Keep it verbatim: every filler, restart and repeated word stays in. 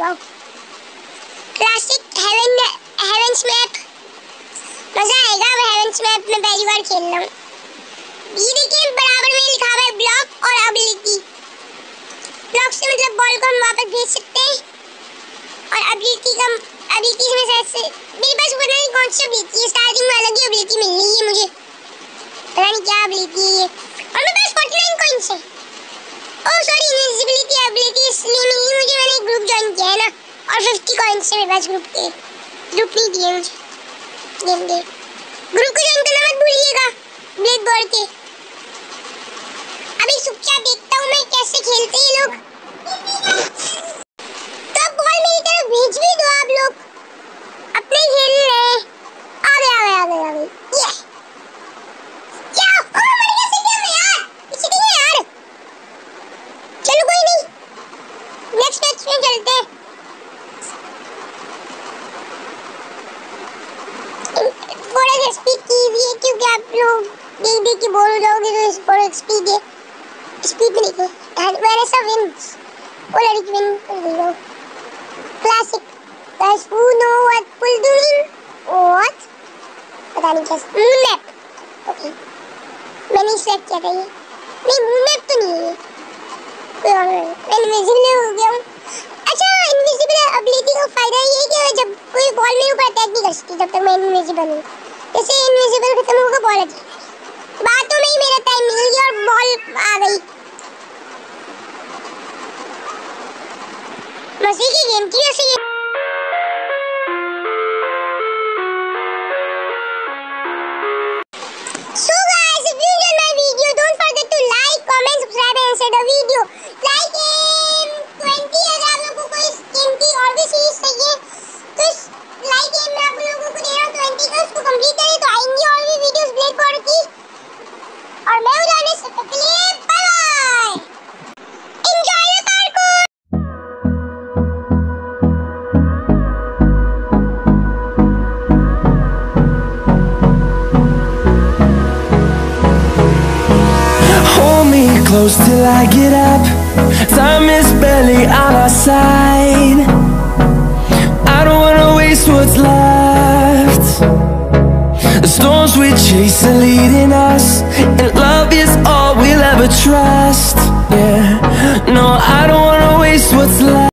वाह classic haven heaven's map, मजा आएगा। अब हेवेंस मैप में पहली बार खेल रहा हूँ। ये देखिए बराबर में लिखा हुआ है ब्लॉक और एबिलिटी। ब्लॉक से मतलब बॉल को हम वापस भेज सकते हैं और एबिलिटी का एबिलिटी में से मेरे पास पता नहीं कौन सी एबिलिटी है। स्टार्टिंग में अलग ही एबिलिटी मिल रही है मुझे, पता नहीं क्या एबिलिटी है ये। और मेरे पास उनचास कॉइंस है। ओह सॉरी इनविजिबिलिटी एबिलिटी इसलिए मिली मुझे, मैंने ग्रुप ज्वाइन किया है ना। और पचास कॉइंस है मेरे पास ग्रुप के। ग्रुप नहीं दिए मुझे गेम के। ग्रुप को ज्वाइन करना मत भूलिएगा ब्लेड बोर्ड के। अभी चुपचाप देखता हूँ मैं कैसे खेलते हैं लोग। तो बॉल मेरी तरफ भेज भी दो आप लोग, अपने खेल रहे हैं। आ गए आ गए आ गए आ गए ये क्या ओ मर गया से क्या यार, पीछे नहीं है यार। चलो कोई नहीं, नेक्स्ट मैच में चलते हैं। थोड़ा सा स्पीड कीजिए क्योंकि आप लोग देख देख के बोल जाओगे तो इस पर स्पीड है, स्पीड में लिखो and where is a wins वो लड़की विन कर गई हो। Classic guys who know what pull doing what पता नहीं कैसे मून मैप। ओके मैंने सेलेक्ट किया था ये, नहीं मून मैप तो नहीं है कोई और है। मैं इनविजिबल हो गया हूँ। अच्छा इनविजिबल एबिलिटी का फायदा ये है कि जब कोई बॉल मेरे ऊपर अटैक नहीं कर सकती जब तक मैं इनविजिबल हूँ। जैसे इनविजिबल खत्म होगा बॉल अटैक, बातों में ही मेरा टाइम निकल गया और बॉल आ गई। मजे की गेम थी वैसे ये। So guys, if you enjoyed my video, don't forget to like, comment, subscribe and share the video. Like in twenty अगर आप लोगों को इस गेम की और भी सीरीज चाहिए तो इस लाइक गेम में आप लोगों को दे रहा हूँ ट्वेंटी का, उसको कंप्लीट करें तो आएंगी और भी वीडियोस ब्लेड बोर्ड की। और मैं हूँ जाने से पहले बाय बाय, एंजॉय द कारकून। Hold me close till I get up. Time is barely on our side. I don't wanna waste what's left. The storms we chase are leading us, and love is all we'll ever trust. Yeah, no, I don't wanna waste what's left.